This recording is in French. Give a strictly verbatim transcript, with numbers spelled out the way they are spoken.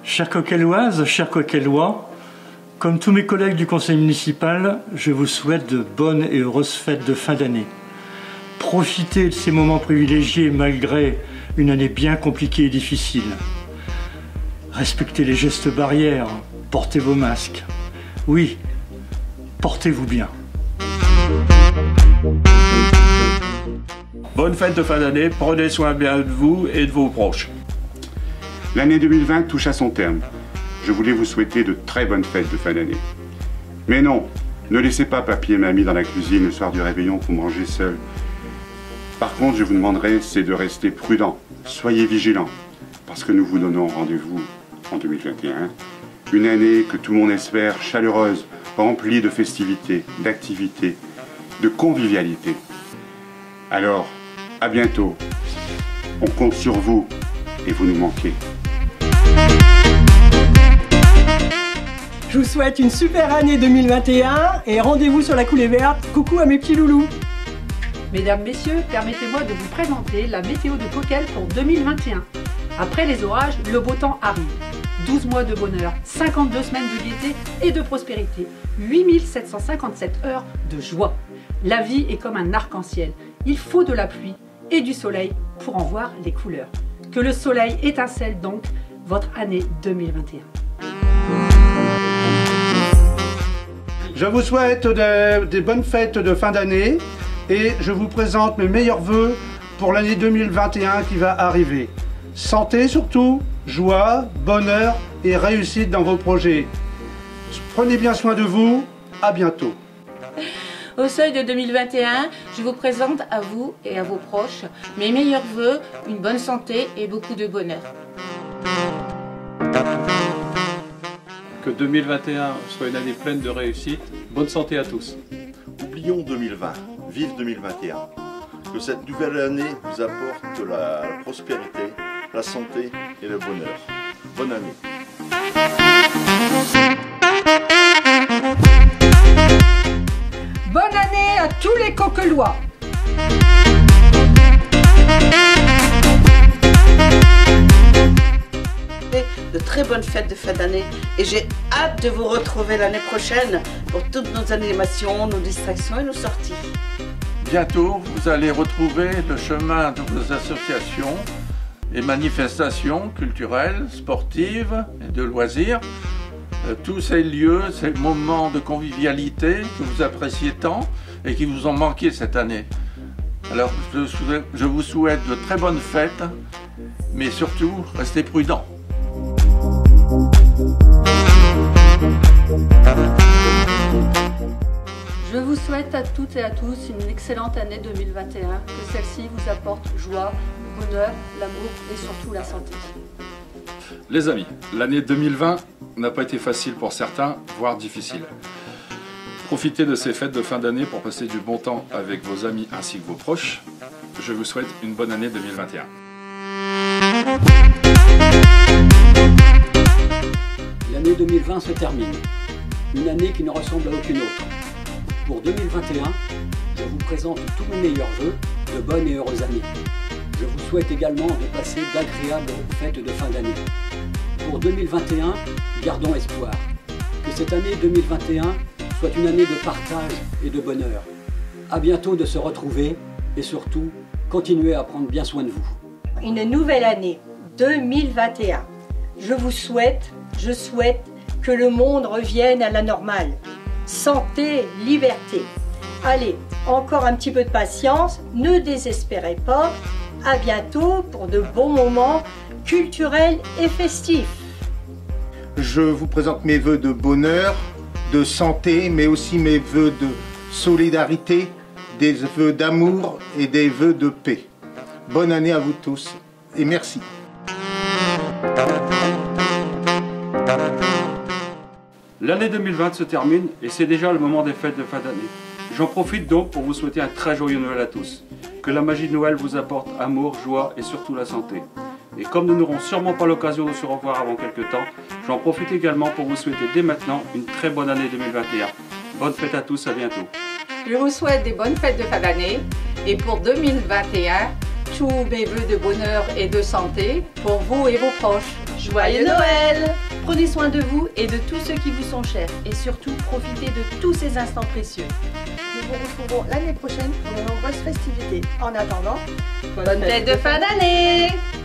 Chères Coquelloises, chers Coquellois, comme tous mes collègues du conseil municipal, je vous souhaite de bonnes et heureuses fêtes de fin d'année. Profitez de ces moments privilégiés malgré une année bien compliquée et difficile. Respectez les gestes barrières, portez vos masques. Oui, portez-vous bien. Bonne fête de fin d'année, prenez soin bien de vous et de vos proches. L'année deux mille vingt touche à son terme. Je voulais vous souhaiter de très bonnes fêtes de fin d'année. Mais non, ne laissez pas papy et mamie dans la cuisine le soir du réveillon pour manger seul. Par contre, je vous demanderai, c'est de rester prudent. Soyez vigilants, parce que nous vous donnons rendez-vous en deux mille vingt et un. Une année que tout le monde espère chaleureuse, remplie de festivités, d'activités, de convivialité. Alors, à bientôt. On compte sur vous et vous nous manquez. Je vous souhaite une super année deux mille vingt et un et rendez-vous sur la coulée verte. Coucou à mes petits loulous. Mesdames, Messieurs, permettez-moi de vous présenter la météo de Coquel pour deux mille vingt et un. Après les orages, le beau temps arrive. douze mois de bonheur, cinquante-deux semaines de gaieté et de prospérité, huit mille sept cent cinquante-sept heures de joie. La vie est comme un arc-en-ciel. Il faut de la pluie et du soleil pour en voir les couleurs. Que le soleil étincelle donc votre année deux mille vingt et un. Je vous souhaite des, des bonnes fêtes de fin d'année et je vous présente mes meilleurs vœux pour l'année deux mille vingt et un qui va arriver. Santé surtout, joie, bonheur et réussite dans vos projets. Prenez bien soin de vous, à bientôt. Au seuil de deux mille vingt et un, je vous présente à vous et à vos proches mes meilleurs vœux, une bonne santé et beaucoup de bonheur. Que deux mille vingt et un soit une année pleine de réussite. Bonne santé à tous. Oublions deux mille vingt, vive deux mille vingt et un. Que cette nouvelle année vous apporte la prospérité, la santé et le bonheur. Bonne année. Bonne année à tous les Coquellois. De très bonnes fêtes de fin d'année et j'ai hâte de vous retrouver l'année prochaine pour toutes nos animations, nos distractions et nos sorties. Bientôt, vous allez retrouver le chemin de vos associations et manifestations culturelles, sportives et de loisirs. Euh, tous ces lieux, ces moments de convivialité que vous appréciez tant et qui vous ont manqué cette année. Alors, je, souhaite, je vous souhaite de très bonnes fêtes, mais surtout, restez prudents. Je vous souhaite à toutes et à tous une excellente année deux mille vingt et un, que celle-ci vous apporte joie, bonheur, l'amour et surtout la santé. Les amis, l'année deux mille vingt n'a pas été facile pour certains, voire difficile. Profitez de ces fêtes de fin d'année pour passer du bon temps avec vos amis ainsi que vos proches. Je vous souhaite une bonne année deux mille vingt et un. L'année deux mille vingt se termine, une année qui ne ressemble à aucune autre. Pour deux mille vingt et un, je vous présente tous mes meilleurs vœux de bonnes et heureuses années. Je vous souhaite également de passer d'agréables fêtes de fin d'année. Pour deux mille vingt et un, gardons espoir. Que cette année deux mille vingt et un soit une année de partage et de bonheur. À bientôt de se retrouver et surtout, continuez à prendre bien soin de vous. Une nouvelle année deux mille vingt et un. Je vous souhaite, je souhaite que le monde revienne à la normale. Santé, liberté. Allez, encore un petit peu de patience, ne désespérez pas. À bientôt pour de bons moments culturels et festifs. Je vous présente mes vœux de bonheur, de santé, mais aussi mes vœux de solidarité, des vœux d'amour et des vœux de paix. Bonne année à vous tous et merci. L'année deux mille vingt se termine et c'est déjà le moment des fêtes de fin d'année. J'en profite donc pour vous souhaiter un très joyeux Noël à tous. Que la magie de Noël vous apporte amour, joie et surtout la santé. Et comme nous n'aurons sûrement pas l'occasion de se revoir avant quelques temps, j'en profite également pour vous souhaiter dès maintenant une très bonne année deux mille vingt et un. Bonne fête à tous, à bientôt. Je vous souhaite des bonnes fêtes de fin d'année et pour deux mille vingt et un, tous mes vœux de bonheur et de santé pour vous et vos proches. Joyeux Noël! Prenez soin de vous et de tous ceux qui vous sont chers. Et surtout, profitez de tous ces instants précieux. Nous vous retrouvons l'année prochaine pour de nombreuses festivités. En attendant, bonne fête de fin d'année!